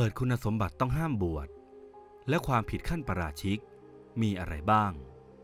เปิดคุณสมบัติต้องห้ามบวชและความผิดขั้นปาราชิกมีอะไรบ้าง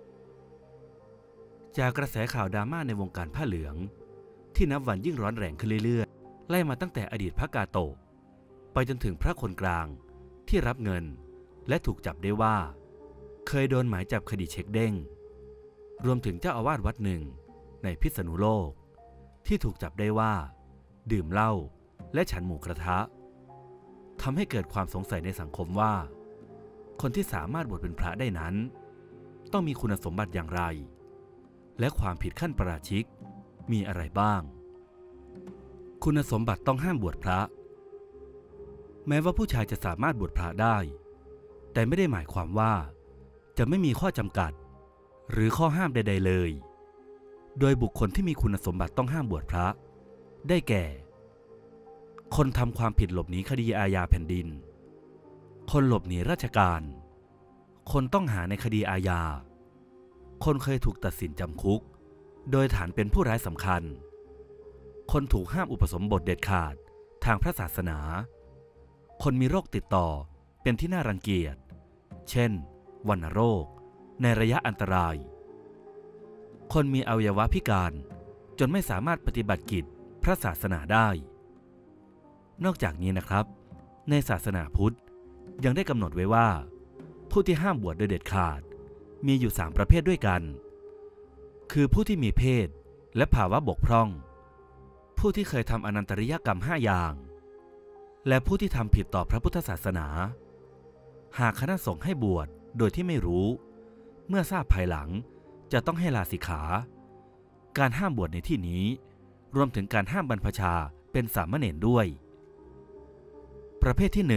จากกระแสข่าวดราม่าในวงการผ้าเหลืองที่นับวันยิ่งร้อนแรงขึ้นเรื่อยๆไล่มาตั้งแต่อดีตพระกาโตะไปจนถึงพระคนกลางที่รับเงินและถูกจับได้ว่าเคยโดนหมายจับคดีเช็คเด้งรวมถึงเจ้าอาวาสวัดหนึ่งในพิษณุโลกที่ถูกจับได้ว่าดื่มเหล้าและฉันหมูกระทะทำให้เกิดความสงสัยในสังคมว่าคนที่สามารถบวชเป็นพระได้นั้นต้องมีคุณสมบัติอย่างไรและความผิดขั้นปาราชิกมีอะไรบ้างคุณสมบัติต้องห้ามบวชพระแม้ว่าผู้ชายจะสามารถบวชพระได้แต่ไม่ได้หมายความว่าจะไม่มีข้อจำกัดหรือข้อห้ามใดๆเลยโดยบุคคลที่มีคุณสมบัติต้องห้ามบวชพระได้แก่คนทำความผิดหลบหนีคดีอาญาแผ่นดินคนหลบหนีราชการคนต้องหาในคดีอาญาคนเคยถูกตัดสินจำคุกโดยฐานเป็นผู้ร้ายสำคัญคนถูกห้ามอุปสมบทเด็ดขาดทางพระศาสนาคนมีโรคติดต่อเป็นที่น่ารังเกียจเช่นวัณโรคในระยะอันตรายคนมีอวัยวะพิการจนไม่สามารถปฏิบัติกิจพระศาสนาได้นอกจากนี้นะครับในศาสนาพุทธยังได้กำหนดไว้ว่าผู้ที่ห้ามบวชโดยเด็ดขาดมีอยู่3ประเภทด้วยกันคือผู้ที่มีเพศและภาวะบกพร่องผู้ที่เคยทำอนันตริยกรรม5อย่างและผู้ที่ทำผิดต่อพระพุทธศาสนาหากคณะสงฆ์ให้บวชโดยที่ไม่รู้เมื่อทราบภายหลังจะต้องให้ลาสิกขาการห้ามบวชในที่นี้รวมถึงการห้ามบรรพชาเป็นสามเณรด้วยประเภทที่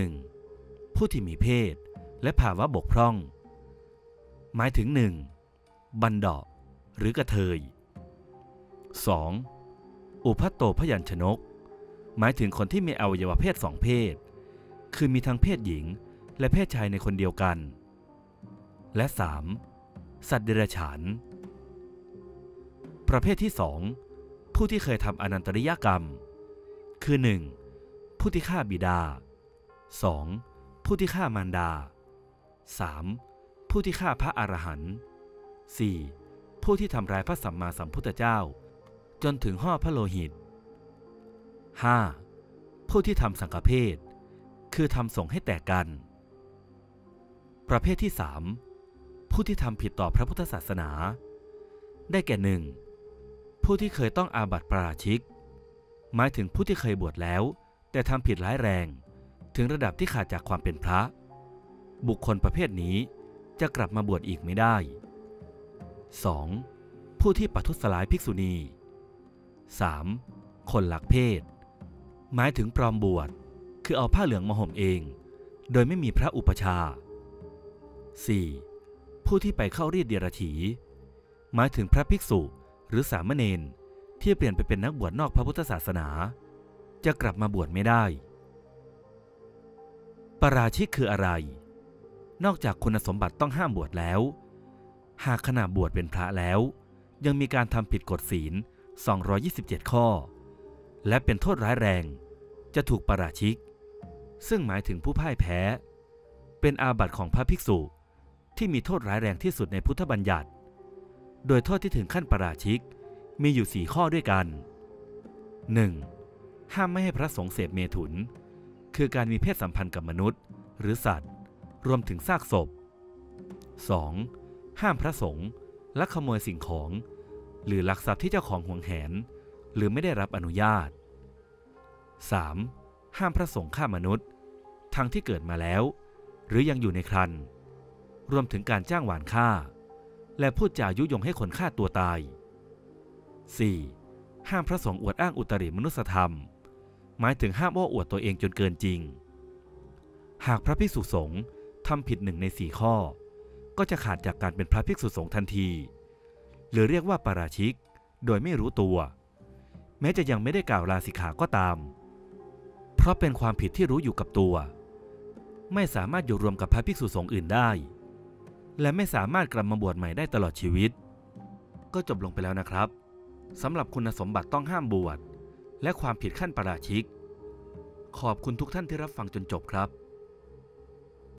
1ผู้ที่มีเพศและภาวะบกพร่องหมายถึง 1. บัณฑะหรือกระเทย 2. อุภัตโตพยัญชนกหมายถึงคนที่มีอวัยวะเพศ2เพศคือมีทั้งเพศหญิงและเพศชายในคนเดียวกันและ 3. สัตว์เดรัจฉานประเภทที่2ผู้ที่เคยทำอนันตริยกรรมคือ 1. ผู้ที่ฆ่าบิดา 2. ผู้ที่ฆ่ามารดา 3. ผู้ที่ฆ่าพระอรหันต์ 4. ผู้ที่ทำร้ายพระสัมมาสัมพุทธเจ้าจนถึงห่อพระโลหิต 5. ผู้ที่ทำสังฆเพศคือทำสงฆ์ให้แตกกันประเภทที่3ผู้ที่ทำผิดต่อพระพุทธศาสนาได้แก่ 1. ผู้ที่เคยต้องอาบัติปาราชิกหมายถึงผู้ที่เคยบวชแล้วแต่ทำผิดร้ายแรงถึงระดับที่ขาดจากความเป็นพระบุคคลประเภทนี้จะกลับมาบวชอีกไม่ได้ 2. ผู้ที่ประทุษร้ายภิกษุณี 3. คนลักเพศหมายถึงปลอมบวชคือเอาผ้าเหลืองมาห่มเองโดยไม่มีพระอุปชา 4. ผู้ที่ไปเข้ารีดเดียรถีหมายถึงพระภิกษุหรือสามเณรที่เปลี่ยนไปเป็นนักบวชนอกพระพุทธศาสนาจะกลับมาบวชไม่ได้ปาราชิกคืออะไรนอกจากคุณสมบัติต้องห้ามบวชแล้วหากขณะบวชเป็นพระแล้วยังมีการทำผิดกฎศีล227ข้อและเป็นโทษร้ายแรงจะถูกปาราชิกซึ่งหมายถึงผู้พ่ายแพ้เป็นอาบัติของพระภิกษุที่มีโทษร้ายแรงที่สุดในพุทธบัญญัติโดยโทษที่ถึงขั้นปาราชิกมีอยู่4ข้อด้วยกัน 1. ห้ามไม่ให้พระสงฆ์เสพเมถุนคือการมีเพศสัมพันธ์กับมนุษย์หรือสัตว์รวมถึงซากศพ 2. ห้ามพระสงฆ์ลักขโมยสิ่งของหรือลักทรัพย์ที่เจ้าของหวงแหนหรือไม่ได้รับอนุญาต 3. ห้ามพระสงฆ์ฆ่ามนุษย์ทั้งที่เกิดมาแล้วหรือยังอยู่ในครรภ์รวมถึงการจ้างหวานฆ่าและพูดจายุยงให้คนฆ่าตัวตาย 4. ห้ามพระสงฆ์อวดอ้างอุตริมนุสธรรมหมายถึงห้ามโอ้อวดตัวเองจนเกินจริงหากพระภิกษุสงฆ์ทำผิด1 ใน 4ข้อก็จะขาดจากการเป็นพระภิกษุสงฆ์ทันทีหรือเรียกว่าปาราชิกโดยไม่รู้ตัวแม้จะยังไม่ได้กล่าวลาสิกขาก็ตามเพราะเป็นความผิดที่รู้อยู่กับตัวไม่สามารถอยู่รวมกับพระภิกษุสงฆ์อื่นได้และไม่สามารถกลับมาบวชใหม่ได้ตลอดชีวิตก็จบลงไปแล้วนะครับสำหรับคุณสมบัติต้องห้ามบวชและความผิดขั้นปาราชิกขอบคุณทุกท่านที่รับฟังจนจบครับ